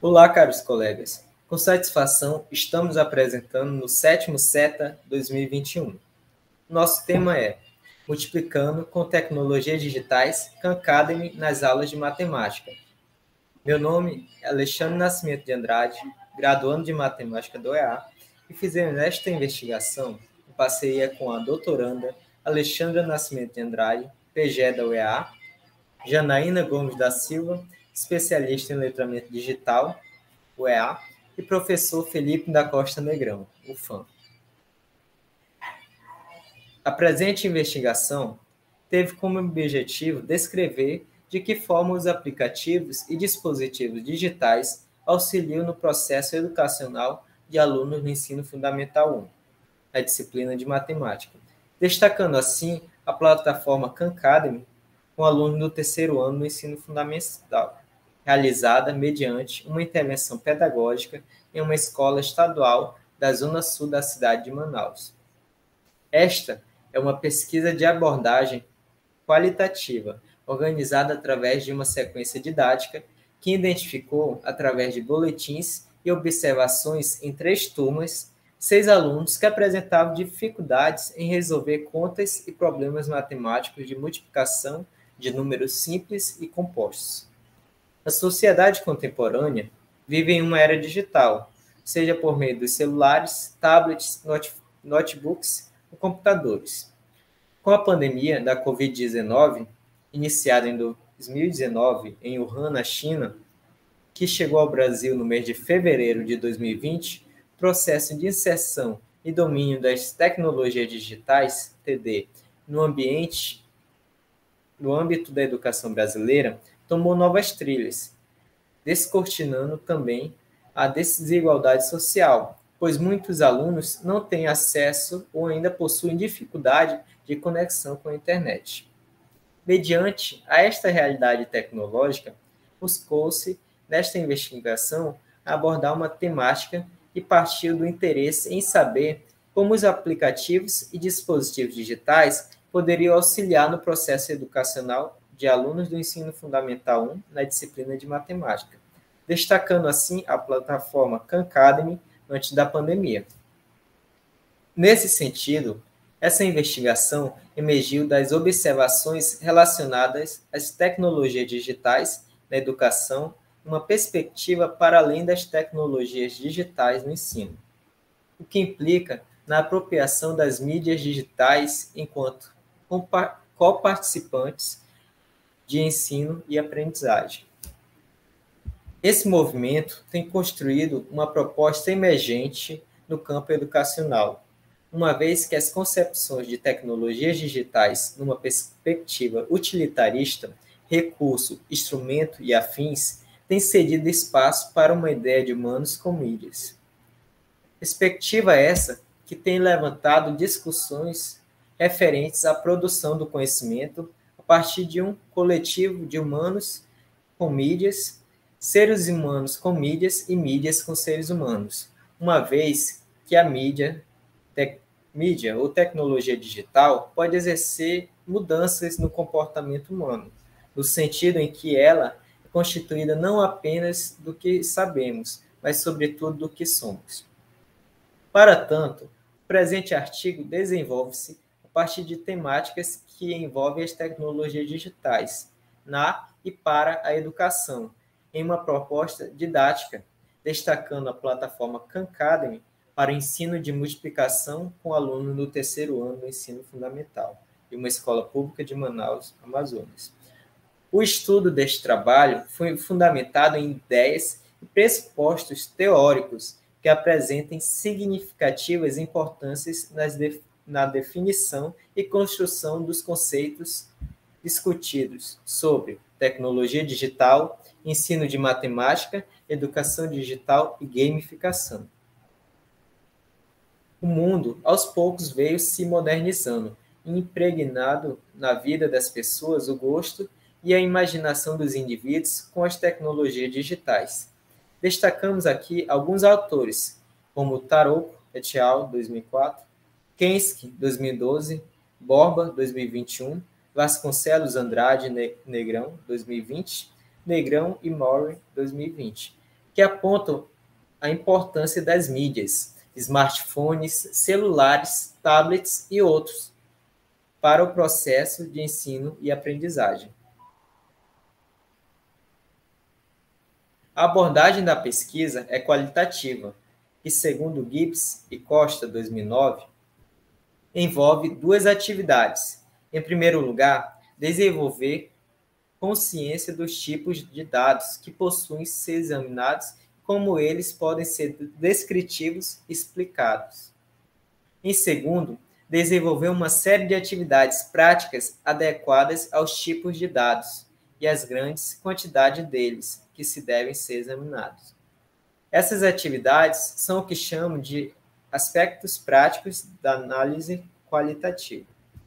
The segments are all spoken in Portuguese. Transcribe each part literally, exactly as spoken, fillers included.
Olá, caros colegas. Com satisfação, estamos apresentando no sétimo CETA dois mil e vinte e um. Nosso tema é Multiplicando com Tecnologias Digitais Khan Academy nas aulas de matemática. Meu nome é Alexandre Nascimento de Andrade, graduando de matemática do E A, e fizemos esta investigação em parceria com a doutoranda Alexandra Nascimento de Andrade, P G da U E A, Janaína Gomes da Silva, especialista em letramento digital, U E A, e professor Felipe da Costa Negrão, U F A M. A presente investigação teve como objetivo descrever de que forma os aplicativos e dispositivos digitais auxiliam no processo educacional de alunos no ensino fundamental um, a disciplina de matemática, destacando assim a plataforma Khan Academy com alunos do terceiro ano no ensino fundamental, realizada mediante uma intervenção pedagógica em uma escola estadual da zona sul da cidade de Manaus. Esta é uma pesquisa de abordagem qualitativa, organizada através de uma sequência didática que identificou, através de boletins e observações em três turmas, seis alunos que apresentavam dificuldades em resolver contas e problemas matemáticos de multiplicação de números simples e compostos. A sociedade contemporânea vive em uma era digital, seja por meio dos celulares, tablets, notebooks ou computadores. Com a pandemia da covid dezenove, iniciada em dois mil e dezenove em Wuhan, na China, que chegou ao Brasil no mês de fevereiro de dois mil e vinte, o processo de inserção e domínio das tecnologias digitais, T D, no ambiente, no âmbito da educação brasileira, tomou novas trilhas, descortinando também a desigualdade social, pois muitos alunos não têm acesso ou ainda possuem dificuldade de conexão com a internet. Mediante a esta realidade tecnológica, buscou-se, nesta investigação, abordar uma temática que partiu do interesse em saber como os aplicativos e dispositivos digitais poderiam auxiliar no processo educacional de alunos do ensino fundamental um na disciplina de matemática, destacando assim a plataforma Khan Academy antes da pandemia. Nesse sentido, essa investigação emergiu das observações relacionadas às tecnologias digitais na educação, uma perspectiva para além das tecnologias digitais no ensino, o que implica na apropriação das mídias digitais enquanto coparticipantes de ensino e aprendizagem. Esse movimento tem construído uma proposta emergente no campo educacional, uma vez que as concepções de tecnologias digitais, numa perspectiva utilitarista, recurso, instrumento e afins, têm cedido espaço para uma ideia de humanos com mídias. Perspectiva essa que tem levantado discussões referentes à produção do conhecimento a partir de um coletivo de humanos com mídias, seres humanos com mídias e mídias com seres humanos, uma vez que a mídia, te, mídia ou tecnologia digital pode exercer mudanças no comportamento humano, no sentido em que ela é constituída não apenas do que sabemos, mas sobretudo do que somos. Para tanto, o presente artigo desenvolve-se a partir de temáticas que envolvem as tecnologias digitais na e para a educação, em uma proposta didática, destacando a plataforma Khan Academy para o ensino de multiplicação com alunos do terceiro ano do ensino fundamental, de uma escola pública de Manaus, Amazonas. O estudo deste trabalho foi fundamentado em ideias e pressupostos teóricos que apresentem significativas importâncias nas de, na definição e construção dos conceitos discutidos sobre tecnologia digital, ensino de matemática, educação digital e gamificação. O mundo, aos poucos, veio se modernizando, impregnado na vida das pessoas o gosto e a imaginação dos indivíduos com as tecnologias digitais. Destacamos aqui alguns autores, como Tarocco et al., dois mil e quatro, Kensky, dois mil e doze, Borba, dois mil e vinte e um, Vasconcelos Andrade Negrão, dois mil e vinte, Negrão e Maurer, dois mil e vinte, que apontam a importância das mídias, smartphones, celulares, tablets e outros, para o processo de ensino e aprendizagem. A abordagem da pesquisa é qualitativa, e, segundo Gibbs e Costa, dois mil e nove, envolve duas atividades. Em primeiro lugar, desenvolver consciência dos tipos de dados que possuem ser examinados, como eles podem ser descritivos e explicados. Em segundo, desenvolver uma série de atividades práticas adequadas aos tipos de dados e às grandes quantidades deles que se devem ser examinados. Essas atividades são o que chamam de aspectos práticos da análise qualitativa.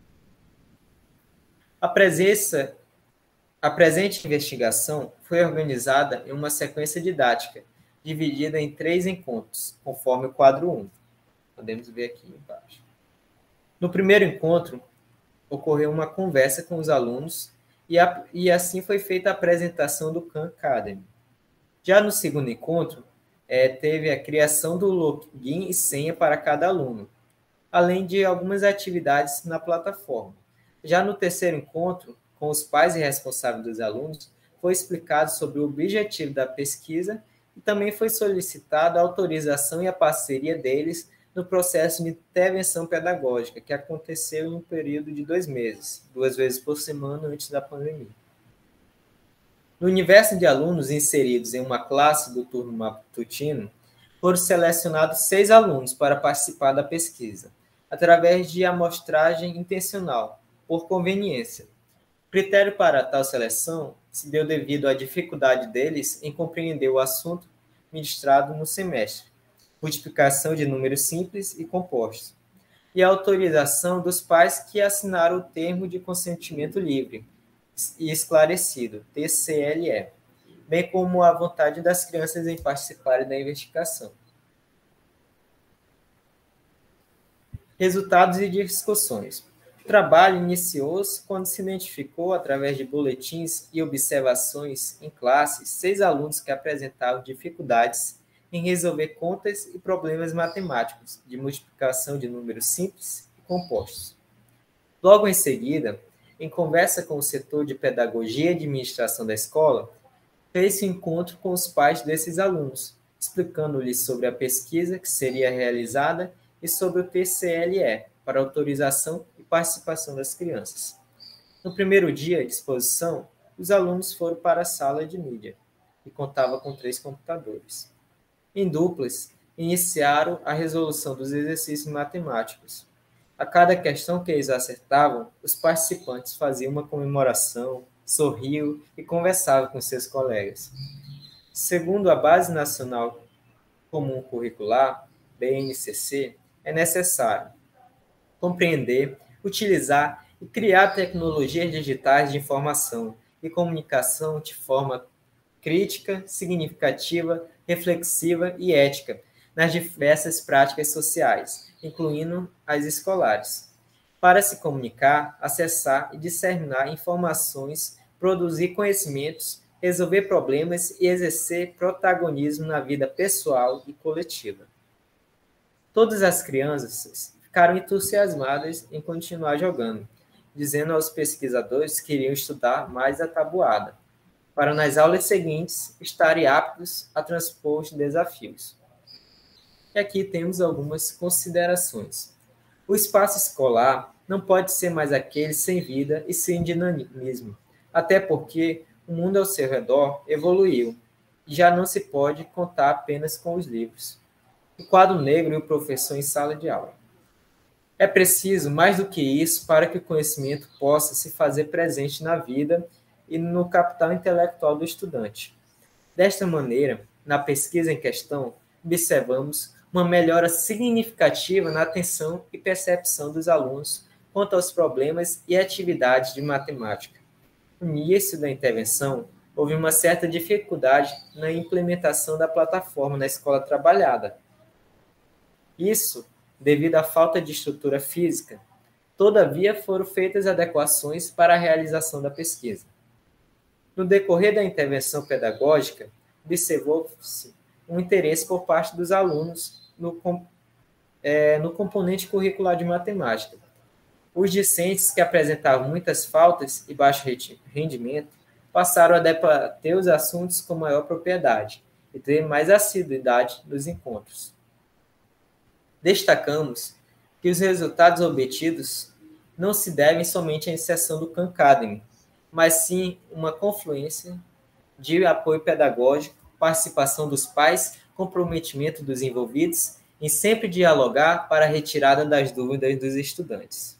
A presença, a presente investigação foi organizada em uma sequência didática, dividida em três encontros, conforme o quadro um. Podemos ver aqui embaixo. No primeiro encontro, ocorreu uma conversa com os alunos e, a, e assim foi feita a apresentação do Khan Academy. Já no segundo encontro, é, teve a criação do login e senha para cada aluno, além de algumas atividades na plataforma. Já no terceiro encontro, com os pais e responsáveis dos alunos, foi explicado sobre o objetivo da pesquisa e também foi solicitada a autorização e a parceria deles no processo de intervenção pedagógica, que aconteceu em um período de dois meses, duas vezes por semana antes da pandemia. No universo de alunos inseridos em uma classe do turno matutino, foram selecionados seis alunos para participar da pesquisa, através de amostragem intencional, por conveniência. O critério para tal seleção se deu devido à dificuldade deles em compreender o assunto ministrado no semestre, multiplicação de números simples e compostos, e a autorização dos pais que assinaram o termo de consentimento livre e esclarecido, T C L E, bem como a vontade das crianças em participarem da investigação. Resultados e discussões. O trabalho iniciou-se quando se identificou, através de boletins e observações em classe, seis alunos que apresentavam dificuldades em resolver contas e problemas matemáticos de multiplicação de números simples e compostos. Logo em seguida, em conversa com o setor de pedagogia e administração da escola, fez-se um encontro com os pais desses alunos, explicando-lhes sobre a pesquisa que seria realizada e sobre o T C L E, para autorização e participação das crianças. No primeiro dia de exposição, os alunos foram para a sala de mídia, que contava com três computadores. Em duplas, iniciaram a resolução dos exercícios matemáticos. A cada questão que eles acertavam, os participantes faziam uma comemoração, sorriam e conversavam com seus colegas. Segundo a Base Nacional Comum Curricular, B N C C, é necessário compreender, utilizar e criar tecnologias digitais de informação e comunicação de forma crítica, significativa, reflexiva e ética nas diversas práticas sociais, incluindo as escolares, para se comunicar, acessar e disseminar informações, produzir conhecimentos, resolver problemas e exercer protagonismo na vida pessoal e coletiva. Todas as crianças ficaram entusiasmadas em continuar jogando, dizendo aos pesquisadores que iriam estudar mais a tabuada, para nas aulas seguintes estarem aptos a transpor os desafios. E aqui temos algumas considerações. O espaço escolar não pode ser mais aquele sem vida e sem dinamismo, até porque o mundo ao seu redor evoluiu e já não se pode contar apenas com os livros, o quadro negro e o professor em sala de aula. É preciso mais do que isso para que o conhecimento possa se fazer presente na vida e no capital intelectual do estudante. Desta maneira, na pesquisa em questão, observamos uma melhora significativa na atenção e percepção dos alunos quanto aos problemas e atividades de matemática. No início da intervenção, houve uma certa dificuldade na implementação da plataforma na escola trabalhada. Isso devido à falta de estrutura física. Todavia, foram feitas adequações para a realização da pesquisa. No decorrer da intervenção pedagógica, observou-se um interesse por parte dos alunos no, é, no componente curricular de matemática. Os discentes que apresentavam muitas faltas e baixo rendimento passaram a debater os assuntos com maior propriedade e ter mais assiduidade nos encontros. Destacamos que os resultados obtidos não se devem somente à inserção do Khan Academy, mas sim uma confluência de apoio pedagógico, participação dos pais, comprometimento dos envolvidos em sempre dialogar para a retirada das dúvidas dos estudantes.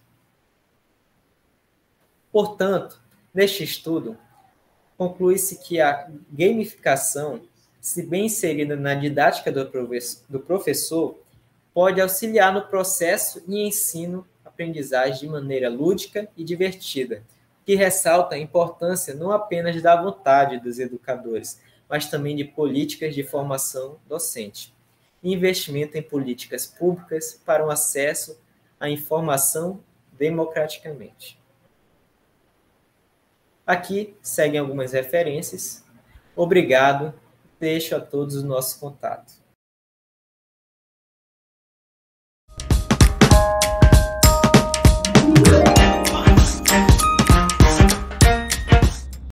Portanto, neste estudo, conclui-se que a gamificação, se bem inserida na didática do professor, pode auxiliar no processo e ensino-aprendizagem de maneira lúdica e divertida, que ressalta a importância não apenas da vontade dos educadores, mas também de políticas de formação docente. Investimento em políticas públicas para o acesso à informação democraticamente. Aqui seguem algumas referências. Obrigado. Deixo a todos o nosso contato.